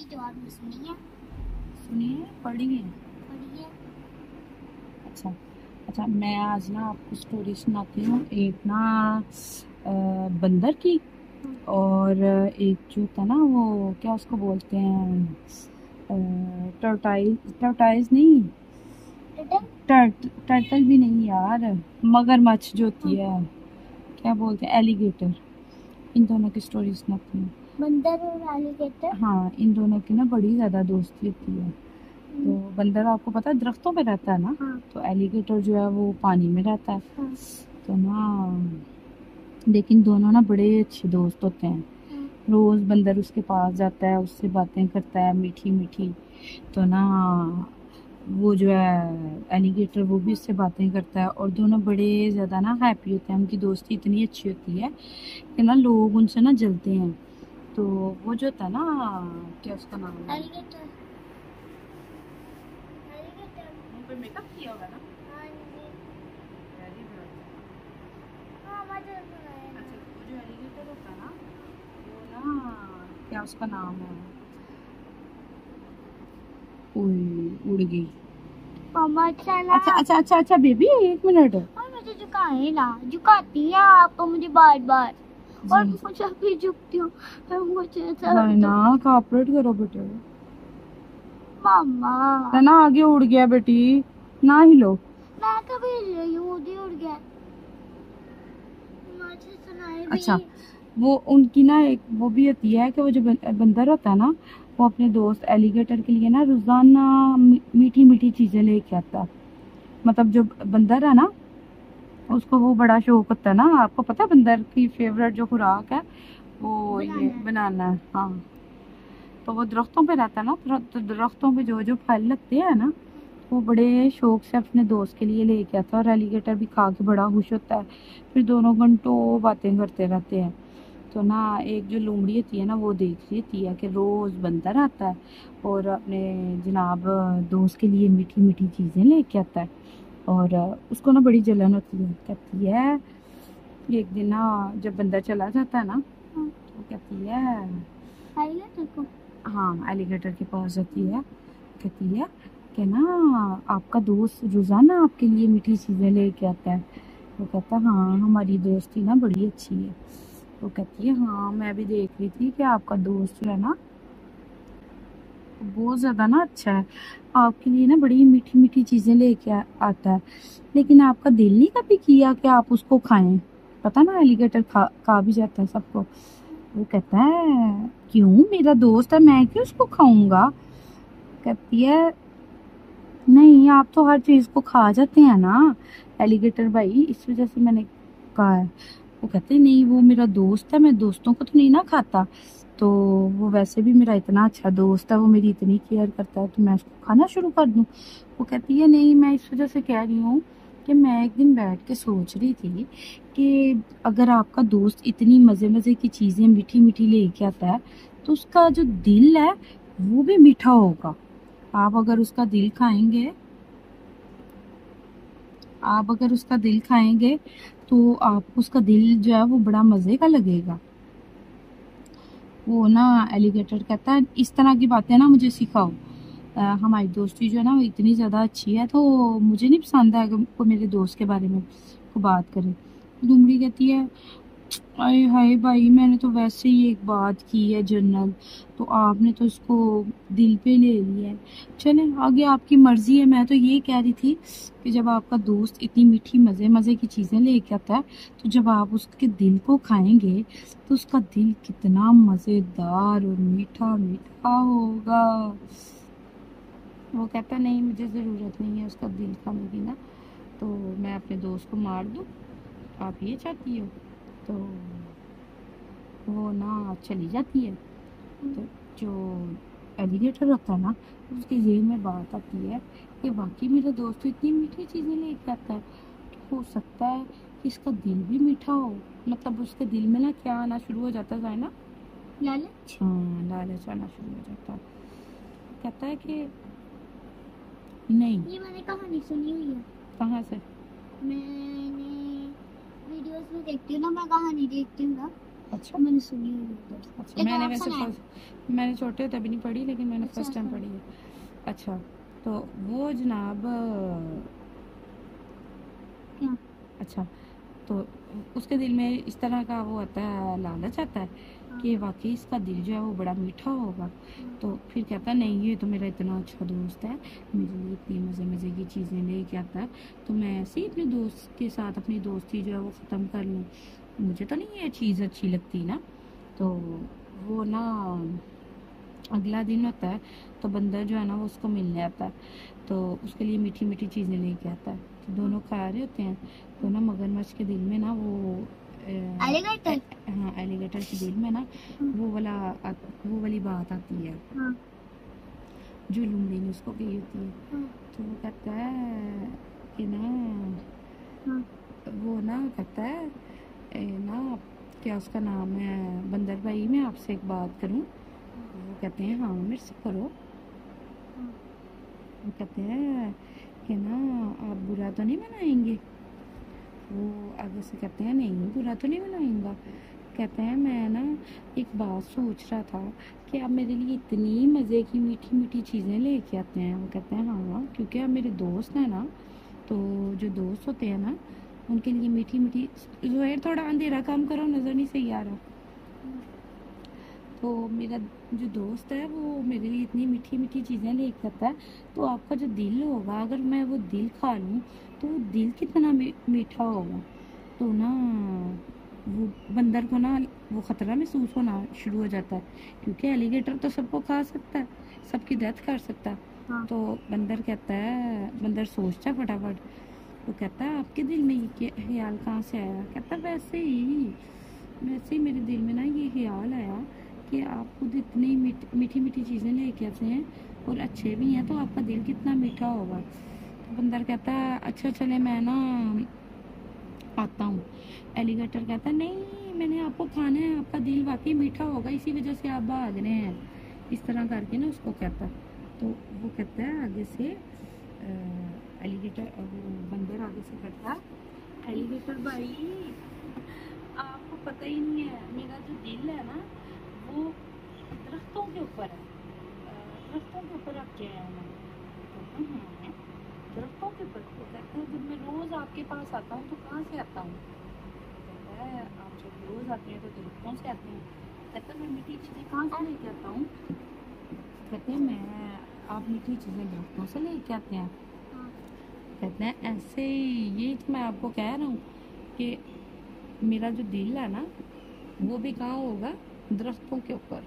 इसकी जवाब में सुनिए पढ़िए। पढ़िए। अच्छा अच्छा, मैं आज ना आपको स्टोरी सुनाती हूँ। एक ना बंदर की, और एक जो था ना, वो क्या उसको बोलते हैं, टर्टाइज नहीं, टर्टल भी नहीं यार, मगरमच्छ जो होती है, क्या बोलते हैं, एलिगेटर। इन दोनों की स्टोरी सुनाती हूँ। बंदर और एलिगेटर। हाँ, इन दोनों की ना बड़ी ज़्यादा दोस्ती होती है। तो बंदर आपको पता है दरख्तों पे रहता है ना। हाँ। तो एलिगेटर जो है वो पानी में रहता है। हाँ। तो ना, लेकिन दोनों ना बड़े अच्छे दोस्त होते हैं। हाँ। रोज़ बंदर उसके पास जाता है, उससे बातें करता है मीठी मीठी। तो ना, वो जो है एलिगेटर, वो भी उससे बातें करता है, और दोनों बड़े ज़्यादा ना हैप्पी होते हैं। उनकी दोस्ती इतनी अच्छी होती है कि ना लोग उनसे ना जलते हैं। तो वो जो था ना, क्या उसका नाम है, एलिगेटर। एलिगेटर। मुंह पे मेकअप किया होगा ना। हाँ जी। Very good. हाँ मजा आया। अच्छा, वो जो एलिगेटर होता है ना, वो ना, क्या उसका नाम है, उड़ गई। मम्मा चला। अच्छा अच्छा अच्छा अच्छा बेबी, एक मिनट। और मुझे झुकाए ना, झुकाती है आप तो मुझे बार बार, और मुझे भी झुकती हूँ, फिर मुझे ना कॉपरेट करो बेटे। मम्मा ना आगे उड़ गया बेटी, ना हिलो। मैं कभी हिल रही हूँ, उड़ उड़ गया। मुझे सुनाए भी। अच्छा, वो उनकी ना एक वो भी होती है कि वो जो बंदर होता है ना, वो अपने दोस्त एलिगेटर के लिए ना रोजाना मीठी मीठी चीजें लेके आता है। मतलब जो बंदर है ना, उसको वो बड़ा शौक होता है ना, आपको पता है बंदर की फेवरेट जो खुराक है वो ये बनाना है। हाँ, तो वो दरख्तों पे रहता है ना, तो दरख्तों पे जो जो फल लगते हैं ना, वो बड़े शौक से अपने दोस्त के लिए लेके आता है, और एलिगेटर भी खा के बड़ा खुश होता है। फिर दोनों घंटों बातें करते रहते हैं। तो ना, एक जो लोमड़ी होती है ना, वो देख रही होती है कि रोज़ बंदर आता है और अपने जनाब दोस्त के लिए मीठी मीठी चीज़ें लेके आता है। और उसको ना बड़ी जलन होती है। कहती है, एक दिन ना जब बंदर चला जाता है ना, तो कहती है, एलिगेटर को, हाँ, एलिगेटर के पास जाती है, कहती है कि ना, आपका दोस्त रोज़ाना आपके लिए मीठी चीज़ें लेके आता है। वो कहता है, हाँ, हमारी दोस्ती ना बड़ी अच्छी है। वो कहती है, हाँ, मैं भी देख रही थी कि आपका दोस्त जो है ना, बहुत ज़्यादा ना अच्छा है, आपके लिए ना बड़ी मीठी मीठी चीज़ें लेके आता है, लेकिन आपका दिल नहीं कभी किया कि आप उसको खाएं। पता ना, एलिगेटर खा भी जाता है सबको। वो कहता है, क्यों, मेरा दोस्त है, मैं क्यों उसको खाऊंगा। कहती है, नहीं, आप तो हर चीज़ को खा जाते हैं ना एलिगेटर भाई, इस वजह से मैंने कहा है। वो कहते हैं, नहीं, वो मेरा दोस्त है, मैं दोस्तों को तो नहीं ना खाता। तो वो वैसे भी मेरा इतना अच्छा दोस्त है, वो मेरी इतनी केयर करता है, तो मैं उसको खाना शुरू कर दूँ। वो कहती है, नहीं, मैं इस वजह से कह रही हूँ कि मैं एक दिन बैठ के सोच रही थी कि अगर आपका दोस्त इतनी मज़े मज़े की चीज़ें मीठी मीठी लेके आता है, तो उसका जो दिल है वो भी मीठा होगा। आप अगर उसका दिल खाएंगे आप अगर उसका दिल खाएंगे तो आप उसका दिल जो है वो बड़ा मज़े का लगेगा। वो ना, एलिगेटर कहता है, इस तरह की बातें ना मुझे सिखाओ। हमारी दोस्ती जो है ना वो इतनी ज़्यादा अच्छी है, तो मुझे नहीं पसंद है कि कोई मेरे दोस्त के बारे में को बात करे। लोमड़ी कहती है, अरे हाय भाई, मैंने तो वैसे ही एक बात की है जनरल, तो आपने तो इसको दिल पे ले लिया है। चले, आगे आपकी मर्जी है। मैं तो ये कह रही थी कि जब आपका दोस्त इतनी मीठी मज़े मज़े की चीज़ें लेके आता है, तो जब आप उसके दिल को खाएंगे तो उसका दिल कितना मज़ेदार और मीठा मीठा होगा। वो कहता, नहीं, मुझे ज़रूरत नहीं है उसका दिल खाने की ना, तो मैं अपने दोस्त को मार दूँ, आप ये चाहती हो। तो वो ना चली जाती है। तो जो एलिगेटर होता है ना, उसके जेल में बात आती है कि वाकई मेरा दोस्त तो इतनी मीठी चीज़ें लेके आता है, तो हो सकता है कि इसका दिल भी मीठा हो। मतलब उसके दिल में ना क्या आना शुरू हो जाता है ना, लालच। हाँ, लालच आना शुरू हो जाता है। कहता है कि नहीं। ये मैंने कहानी सुनी हुई है। कहाँ से? मैंने वीडियोस में देखती हूँ ना, मैं कहानी देखती हूँ ना, अच्छा मैंने सुनी हुई है उधर। अच्छा, एक मैंने और वैसे सुना है। मैंने छोटे तभी नहीं पढ़ी, लेकिन मैंने अच्छा, फर्स्ट टाइम अच्छा। पढ़ी है। अच्छा, तो वो जनाब क्या? अच्छा, तो उसके दिल में इस तरह का वो आता है, लालच आता है हाँ, कि वाकई इसका दिल जो है वो बड़ा मीठा होगा। हाँ, तो फिर कहता है नहीं, ये तो मेरा इतना अच्छा दोस्त है, मेरे लिए इतनी मज़े मज़े की चीज़ें लेके आता है, तो मैं ऐसे ही अपने दोस्त के साथ अपनी दोस्ती जो है वो ख़त्म कर लूँ। मुझे तो नहीं ये चीज़ अच्छी लगती ना। तो वो ना अगला दिन होता है, तो बंदर जो है ना वो उसको मिलने आता है, तो उसके लिए मीठी मीठी चीज़ें लेके आता है। तो दोनों खा रहे होते हैं, तो ना मगरमच्छ के दिल में ना वो एलिगेटर। हाँ, एलिगेटर के दिल में ना हाँ, वो वाली बात आती है हाँ, जो लूमड़ी ने उसको कही होती है। हाँ, तो वो कहता है कि ना, हाँ, वो ना कहता है ना, क्या उसका नाम है, बंदर भाई मैं आपसे एक बात करूं? वो कहते हैं हाँ मेरे से करो। हाँ, वो कहते हैं कि ना, आप बुरा तो नहीं मनाएंगे? वो आगे से कहते हैं नहीं, बुरा तो नहीं मनाऊंगा। कहते हैं मैं ना एक बात सोच रहा था कि आप मेरे लिए इतनी मज़े की मीठी मीठी चीज़ें लेके आते हैं। वो कहते हैं हाँ, क्योंकि आप मेरे दोस्त हैं ना, तो जो दोस्त होते हैं ना उनके लिए मीठी मीठी। जोहर थोड़ा अंधेरा काम करो, नज़र नहीं सही आ रहा। तो मेरा जो दोस्त है वो मेरे लिए इतनी मीठी मीठी चीज़ें लेके आता है, तो आपका जो दिल होगा, अगर मैं वो दिल खा लूँ तो वो दिल कितना मीठा होगा। तो ना वो बंदर को ना वो ख़तरा महसूस होना शुरू हो जाता है, क्योंकि एलिगेटर तो सबको खा सकता है, सबकी डेथ कर सकता है। हाँ। तो बंदर कहता है, बंदर सोचता है फटाफट, वो कहता है आपके दिल में ये ख्याल कहाँ से आया? कहता है वैसे ही मेरे दिल में ना ये ख्याल आया कि आप खुद इतनी मीठी मीठी चीज़ें लेके आते हैं और अच्छे भी हैं, तो आपका दिल कितना मीठा होगा। तो बंदर कहता है अच्छा चले मैं ना आता हूँ। एलिगेटर कहता है नहीं, मैंने आपको खाना है, आपका दिल वाकई मीठा होगा, इसी वजह से आप भाग रहे हैं। इस तरह करके ना उसको कहता है। तो वो कहता है आगे से एलिगेटर, वो बंदर आगे से कहता है एलिगेटर भाई, आपको पता ही नहीं है, मेरा जो दिल है ना वो दरख्तों के ऊपर है। दरख्तों के ऊपर रख के आया मैं। तो हाँ, दरख्तों के ऊपर। वो कहते हैं जब मैं रोज़ आपके पास आता हूँ तो कहाँ से आता हूँ? कहता है आप जब रोज़ आते हैं तो दरख्तों से आते हैं। कहता है मैं मीठी चीज़ें कहाँ से लेके आता हूँ? कहते हैं मैं, आप मीठी चीज़ें दरख्तों से लेके आते हैं। कहते हैं ऐसे ही, ये तो मैं आपको कह रहा हूँ कि मेरा जो दिल है ना वो भी कहाँ होगा? दरख्तों के ऊपर।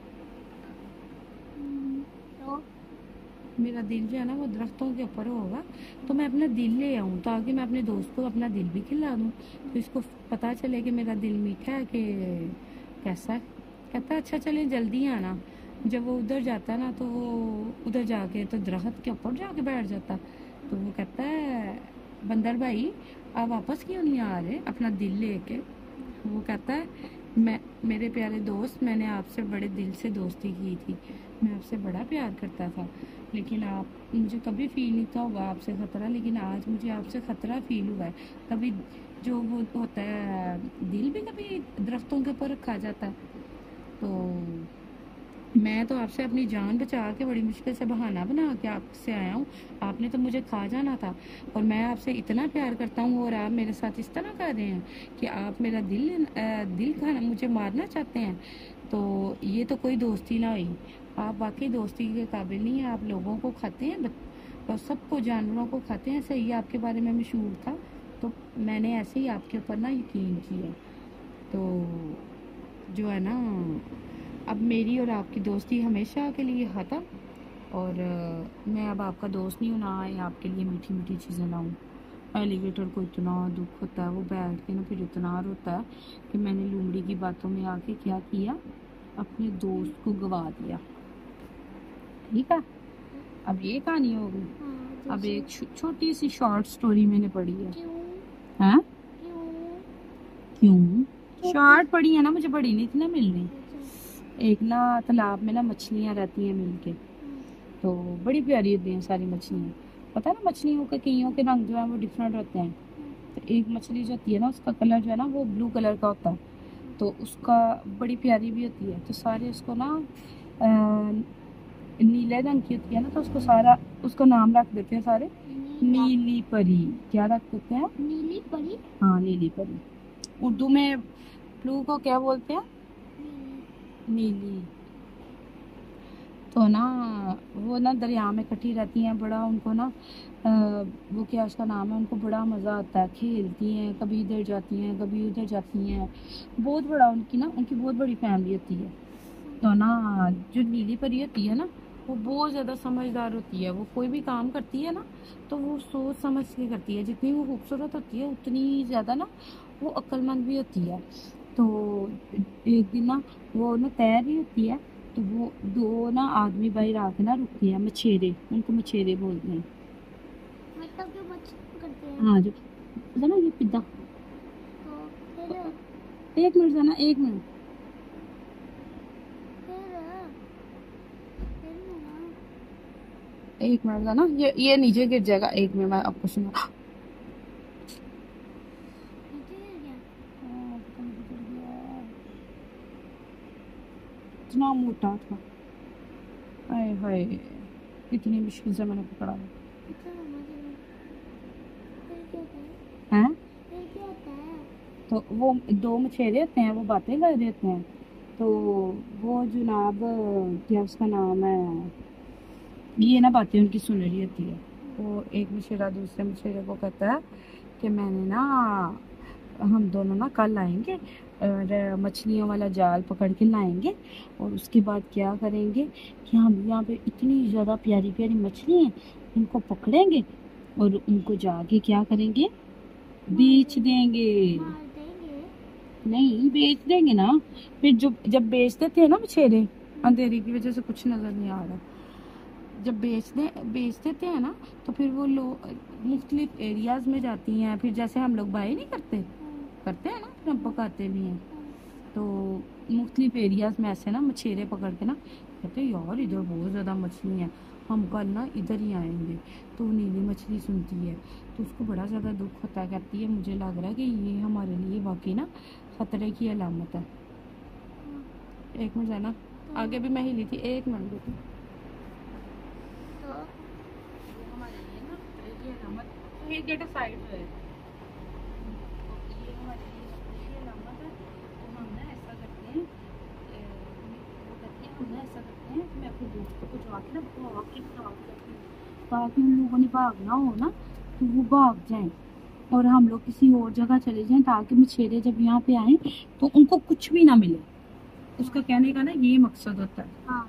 तो मेरा दिल जो है ना वो दरख्तों के ऊपर होगा, तो मैं अपना दिल ले आऊँ ताकि मैं अपने दोस्त को अपना दिल भी खिला दूँ, तो इसको पता चले कि मेरा दिल मीठा है कि कैसा है। कहता है अच्छा चले जल्दी आना। जब वो उधर जाता है ना तो वो उधर जाके तो दरख्त के ऊपर जाके बैठ जाता। तो वो कहता है बंदर भाई आप वापस क्यों नहीं आ रहे अपना दिल लेके? वो कहता है मैं, मेरे प्यारे दोस्त, मैंने आपसे बड़े दिल से दोस्ती की थी, मैं आपसे बड़ा प्यार करता था, लेकिन आप, मुझे कभी फील नहीं था होगा आपसे ख़तरा, लेकिन आज मुझे आपसे ख़तरा फील हुआ है। कभी जो वो होता है दिल भी कभी दरख्तों के ऊपर रखा जाता है। तो मैं तो आपसे अपनी जान बचा के बड़ी मुश्किल से बहाना बना के आपसे आया हूँ, आपने तो मुझे खा जाना था, और मैं आपसे इतना प्यार करता हूँ और आप मेरे साथ इस तरह कर रहे हैं कि आप मेरा दिल खाना, मुझे मारना चाहते हैं। तो ये तो कोई दोस्ती ना हुई, आप वाकई दोस्ती के काबिल नहीं हैं। आप लोगों को खाते हैं और सबको, जानवरों को खाते हैं, सही आपके बारे में मशहूर था, तो मैंने ऐसे ही आपके ऊपर ना यकीन किया। तो जो है ना, अब मेरी और आपकी दोस्ती हमेशा के लिए ख़त्म, और मैं अब आपका दोस्त नहीं हूँ, ना ही आपके लिए मीठी मीठी चीज़ें लाऊं। एलिगेटर को इतना दुख होता है, वो बैठ के ना फिर इतना रोता है कि मैंने लूमड़ी की बातों में आके क्या किया, अपने दोस्त को गवा दिया। ठीक है, अब ये कहानी होगी। अब एक छोटी सी शॉर्ट स्टोरी मैंने पढ़ी है। हैं? क्यों शॉर्ट पढ़ी है ना, मुझे बड़ी नहीं थी ना मिल रही। एक ना तालाब में ना मछलियाँ रहती हैं मिलके, तो बड़ी प्यारी होती हैं सारी मछलियाँ। पता है ना, मछलियों के कईयों के रंग जो है वो डिफरेंट होते हैं। तो एक मछली जो होती है ना उसका कलर जो है ना वो ब्लू कलर का होता है। तो उसका बड़ी प्यारी भी होती है। तो सारे उसको ना नीले रंग की होती है ना, तो उसको सारा उसको नाम रख देते हैं सारे नीली परी। क्या रख देते हैं? नीली परी। हाँ, नीली परी। उर्दू में ब्लू को क्या बोलते हैं? नीली। तो ना वो ना दरिया में इकट्ठी रहती हैं, बड़ा उनको ना वो क्या उसका नाम है, उनको बड़ा मज़ा आता है, खेलती हैं, कभी इधर जाती हैं कभी उधर जाती हैं। बहुत बड़ा उनकी बहुत बड़ी फैमिली होती है। तो ना जो नीली परी होती है ना, वो बहुत ज़्यादा समझदार होती है। वो कोई भी काम करती है ना, तो वो सोच समझ के करती है। जितनी वो खूबसूरत होती है उतनी ज़्यादा ना वो अक्लमंद भी होती है। तो एक दिन ना वो ना तैर रही होती है, तो वो दो ना आदमी बाहर आके ना रुकती हैं, मछेरे, उनको मछेरे बोलते हैं। मतलब जो मछली करते हैं। हाँ, जो ना ये पिद्दा। तो फिर एक मिनट जाना, एक मिनट। एक मिनट जाना, ये नीचे गिर जाएगा। एक मिनट, मैं आपको सुना। इतना मोटा था, हाय हाय, इतनी मुश्किल से मैंने पकड़ा है। हैं? तो वो दो मछेरे होते हैं, वो बातें कर रहे होते हैं। तो वो जनाब, क्या उसका नाम है, ये ना बातें उनकी सुन रही होती है। तो एक मछेरा दूसरे मछेरे को कहता है कि मैंने ना, हम दोनों ना कल आएंगे और मछलियों वाला जाल पकड़ के लाएंगे, और उसके बाद क्या करेंगे कि हम यहाँ पे इतनी ज़्यादा प्यारी प्यारी मछली हैं, इनको पकड़ेंगे और उनको जाके क्या करेंगे, बेच देंगे। नहीं, बेच देंगे ना। फिर जब बेचते थे ना मछेरे, अंधेरे की वजह से कुछ नजर नहीं आ रहा, जब बेच देते हैं ना, तो फिर वो लोग मुख्तलिफ एरियाज में जाती हैं। फिर जैसे हम लोग बाई नहीं करते हैं ना, फिर हम पकाते भी हैं। तो मुख्तलिफ एरियाज में ऐसे ना मछेरे पकड़ के ना कहते हैं यार इधर बहुत ज़्यादा मछली है, हम कल ना इधर ही आएंगे। तो वो नीली मछली सुनती है, तो उसको बड़ा ज़्यादा दुख होता है। कहती है मुझे लग रहा है कि ये हमारे लिए वाकई ना खतरे की अलामत है। एक मिनट जाना, आगे भी मैं हिली थी, एक मिनट बेटी। हमारे लिए ना खतरे की अलामत, तो ये गेट साइड पे है, तो ये हमारे लिए खतरे की अलामत है। तो हम ना ऐसा करते हैं, वो कहती है हम ना ऐसा करते हैं कि मैं अपने दोस्तों को जाके ना भाग के करती हूँ, ताकि उन लोगों ने भागना हो ना तो वो भाग जाएं, और हम लोग किसी और जगह चले जाएं, ताकि मछेरे जब यहाँ पे आए तो उनको कुछ भी ना मिले। उसका कहने का ना ये मकसद होता है। हाँ।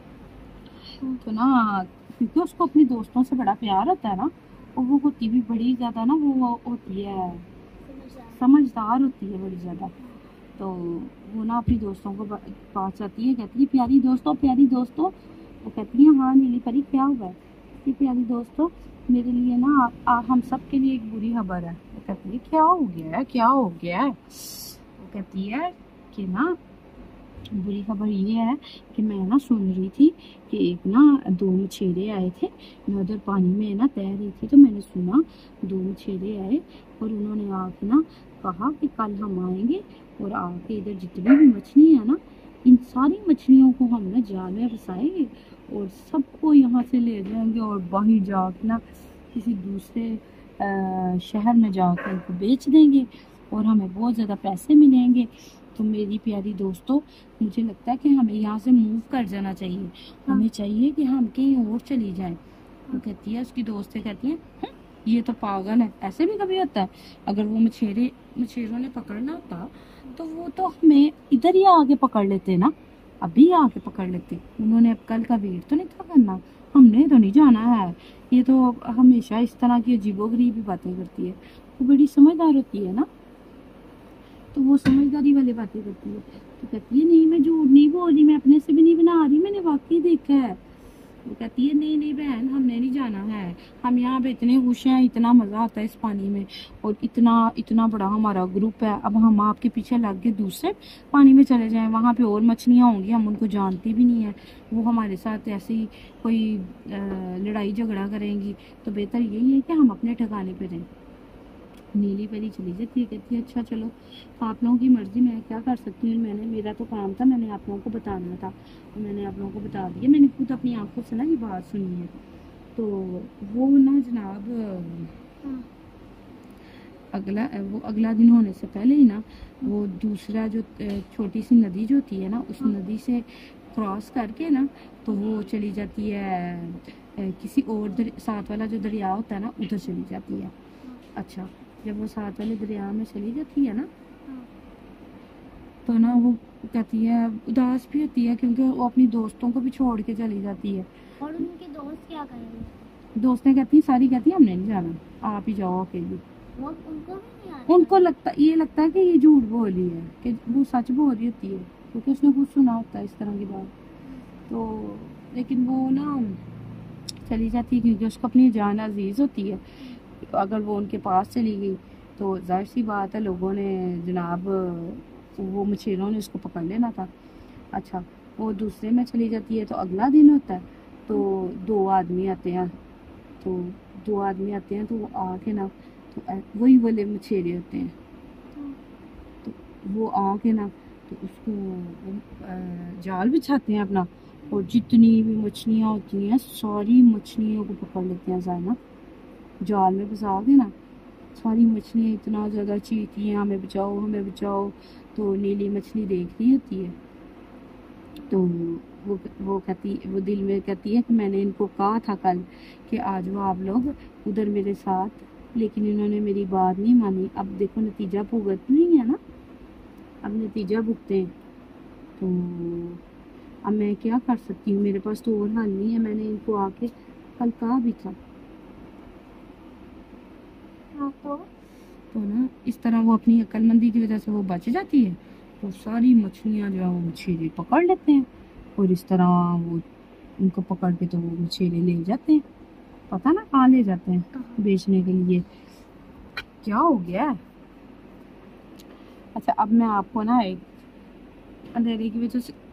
तो ना क्योंकि उसको अपने दोस्तों से बड़ा प्यार होता है ना, और वो होती भी बड़ी ज्यादा ना, वो होती है समझदार होती है बड़ी ज्यादा। तो वो ना अपनी दोस्तों को पास जाती है, कहती है प्यारी दोस्तों। वो कहती है हाँ नीली परी, क्या हुआ है? कहती प्यारी दोस्तों, मेरे लिए ना हम सब के लिए एक बुरी खबर है। वो कहती है क्या हो गया है? वो कहती है कि ना बुरी खबर ये है कि मैं ना सुन रही थी कि एक ना दो मछेरे आए थे, मैं उधर पानी में ना तैर रही थी, तो मैंने सुना दो मछेरे आए और उन्होंने आके ना कहा कि कल हम आएंगे और आके इधर जितनी भी मछली है ना, इन सारी मछलियों को हम ना जाल में फंसाएंगे और सबको यहाँ से ले जाएंगे और बाहर जाके ना किसी दूसरे शहर में जाकर उनको बेच देंगे और हमें बहुत ज़्यादा पैसे मिलेंगे। तो मेरी प्यारी दोस्तों, मुझे लगता है कि हमें यहाँ से मूव कर जाना चाहिए, हमें चाहिए कि हम कहीं और चली जाएं। वो कहती है, उसकी दोस्त कहती है ये तो पागल है, ऐसे भी कभी होता है? अगर वो मछेरों ने पकड़ना होता तो वो तो हमें इधर ही आके पकड़ लेते ना, अभी आके पकड़ लेते। उन्होंने अब कल का वेट तो नहीं था करना, हमने तो नहीं जाना है। ये तो हमेशा इस तरह की अजीबोगरीब बातें करती है, वो बड़ी समझदार होती है ना, तो वो समझदारी वाली बातें करती है। तो कहती है नहीं मैं झूठ नहीं बोल रही, मैं अपने से भी नहीं बना रही, मैंने वाकई देखा है। वो कहती है नहीं बहन, हमने नहीं जाना है, हम यहाँ पे इतने खुश हैं, इतना मज़ा आता है इस पानी में, और इतना बड़ा हमारा ग्रुप है। अब हम आपके पीछे लग के दूसरे पानी में चले जाएं, वहाँ पे और मछलियाँ होंगी, हम उनको जानती भी नहीं है, वो हमारे साथ ऐसे ही कोई लड़ाई झगड़ा करेंगी। तो बेहतर यही है कि हम अपने ठिकाने पे रहें। नीली परी चली जाती है, कहती है अच्छा चलो आप लोगों की मर्जी, मैं क्या कर सकती हूँ, मेरा तो काम था, मैंने आप लोगों को बताना था, तो मैंने आप लोगों को बता दिया, मैंने खुद अपनी आंखों से ना ये बात सुनी है। तो वो ना जनाब हाँ। वो अगला दिन होने से पहले ही ना वो दूसरा जो छोटी सी नदी जो होती है ना, उस नदी से क्रॉस करके ना तो वो चली जाती है किसी और साथ वाला जो दरिया होता है ना उधर चली जाती है। अच्छा, जब वो साथ वाले दरिया में चली जाती है ना तो ना वो कहती है, उदास भी होती है क्योंकि वो अपनी दोस्तों को भी छोड़ के चली जाती है। और उनके दोस्त क्या करेंगे? दोस्तें कहती हैं, सारी कहती हैं हमने नहीं जाना, आप ही जाओ अकेली। वो उनको भी नहीं आता? उनको लगता है कि ये झूठ बोल रही है, कि वो सच बोल रही होती है, क्योंकि उसने खुद सुना होता है इस तरह की बात। तो लेकिन वो ना चली जाती है क्योंकि उसको अपनी जान अजीज होती है। अगर वो उनके पास चली गई तो जाहिर सी बात है लोगों ने जनाब वो मछेरों ने उसको पकड़ लेना था। अच्छा, वो दूसरे में चली जाती है तो अगला दिन होता है, तो दो आदमी आते हैं, तो तो वो आके ना तो वही वाले मछेरे होते हैं, तो वो आके ना तो उसको जाल बिछाते हैं अपना, और जितनी भी मछलियाँ होती हैं सारी मछलियों को पकड़ लेते हैं जाना, जाल में फंसा के ना सारी मछलियाँ इतना ज़्यादा चीखती हैं हमें बचाओ हमें बचाओ। तो नीली मछली देख रही होती है, तो वो दिल में कहती है कि मैंने इनको कहा था कल कि आ जाओ आप लोग उधर मेरे साथ, लेकिन इन्होंने मेरी बात नहीं मानी। अब देखो नतीजा भुगत नहीं है ना, अब नतीजा भुगते हैं, तो अब मैं क्या कर सकती हूँ, मेरे पास तो और हल नहीं है, मैंने इनको आके कल कहा भी था। तो ना इस तरह वो अपनी अक्लमंदी की वजह से वो बच जाती है, तो सारी मछलियाँ जो है वो मछेरे पकड़ लेते हैं, और इस तरह वो उनको पकड़ के तो वो मछेरे ले जाते हैं, पता ना कहाँ ले जाते हैं बेचने के लिए। क्या हो गया है? अच्छा, अब मैं आपको ना एक अंधेरे की वजह से